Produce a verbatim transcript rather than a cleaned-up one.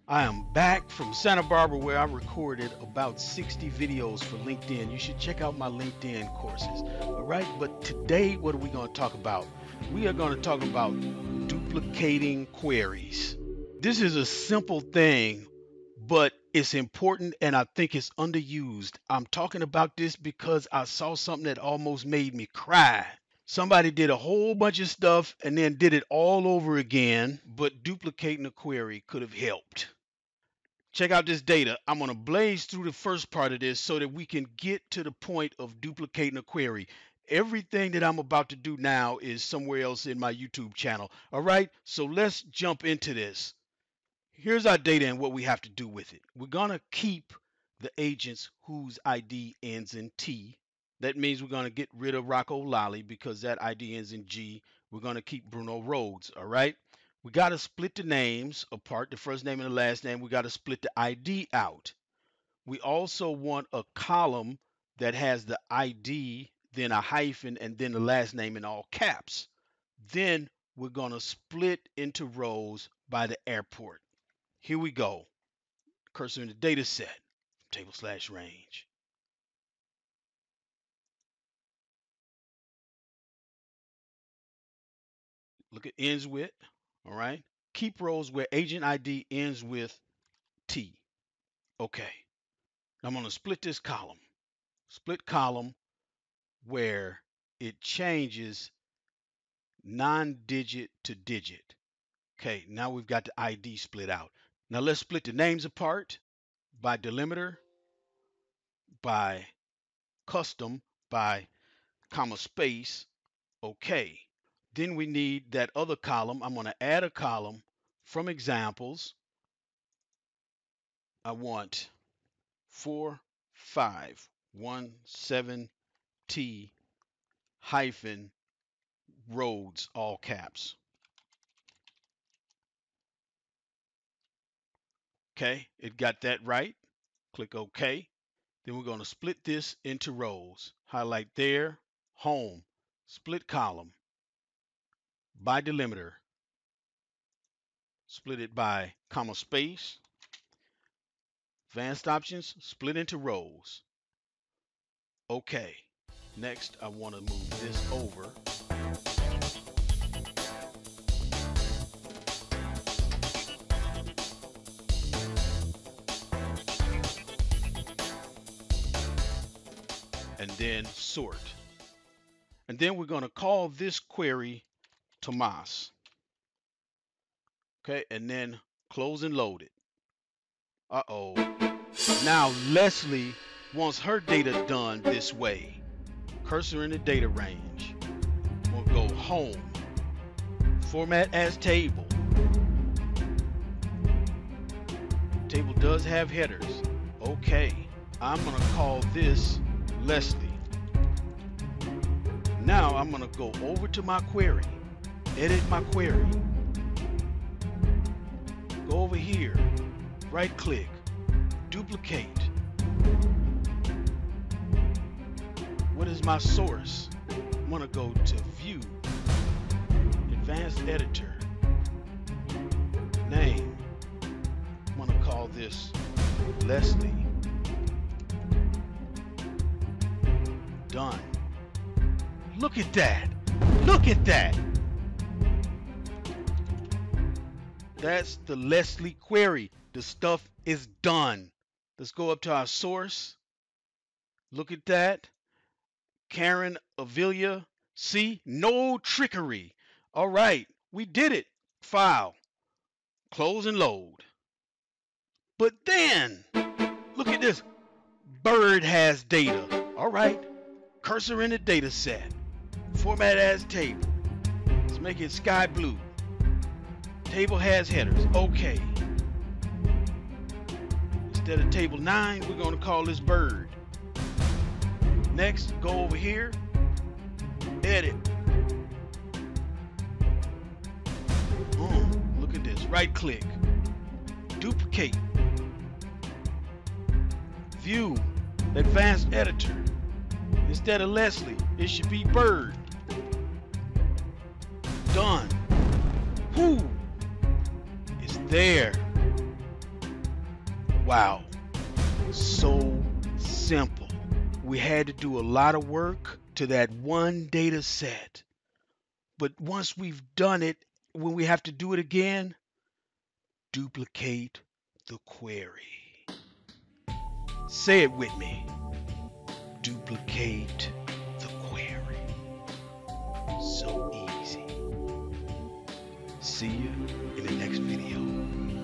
I am back from Santa Barbara where I recorded about sixty videos for LinkedIn. You should check out my LinkedIn courses. All right, but today what are we going to talk about? We are going to talk about duplicating queries. This is a simple thing, but it's important and I think it's underused. I'm talking about this because I saw something that almost made me cry. Somebody did a whole bunch of stuff and then did it all over again, but duplicating a query could have helped. Check out this data. I'm going to blaze through the first part of this so that we can get to the point of duplicating a query. Everything that I'm about to do now is somewhere else in my YouTube channel. All right, so let's jump into this. Here's our data and what we have to do with it. We're going to keep the agents whose I D ends in T. That means we're going to get rid of Rocco Lally because that I D ends in G. We're going to keep Bruno Rhodes, all right? We got to split the names apart, the first name and the last name. We got to split the I D out. We also want a column that has the I D, then a hyphen, and then the last name in all caps. Then we're going to split into rows by the airport. Here we go. Cursor in the data set, table slash range. Look at ends with, all right? Keep rows where agent I D ends with T. Okay. I'm going to split this column. Split column where it changes non-digit to digit. Okay, now we've got the I D split out. Now let's split the names apart by delimiter, by custom, by comma space. Okay. Then we need that other column. I'm going to add a column from examples. I want four five one seven T hyphen Rhodes, all caps. Okay, it got that right. Click OK. Then we're going to split this into rows. Highlight there, home, split column by delimiter. Split it by comma space. Advanced options, split into rows. Okay. Next, I want to move this over. And then sort. And then we're going to call this query Tomas. Okay, and then close and load it. Uh-oh. Now Leslie wants her data done this way. Cursor in the data range. We'll go home. Format as table. Table does have headers. Okay. I'm going to call this Leslie. Now I'm going to go over to my query. Edit my query. Go over here. Right click. Duplicate. What is my source? I'm going to go to View, Advanced Editor, Name. I'm going to call this Leslie. Done. Look at that. Look at that. That's the Leslie query. The stuff is done. Let's go up to our source. Look at that. Karen Avilia. See? No trickery. All right. We did it. File. Close and load. But then, look at this. Bird has data. All right. Cursor in the data set. Format as table. Let's make it sky blue. Table has headers. Okay. Instead of table nine, we're going to call this bird. Next, go over here. Edit. Oh, look at this. Right click. Duplicate. View. Advanced editor. Instead of Leslie, it should be bird. Done. Whoo! It's there. Wow, so simple. We had to do a lot of work to that one data set. But once we've done it, when we have to do it again, duplicate the query. Say it with me. Duplicate the query. So easy. See you in the next video.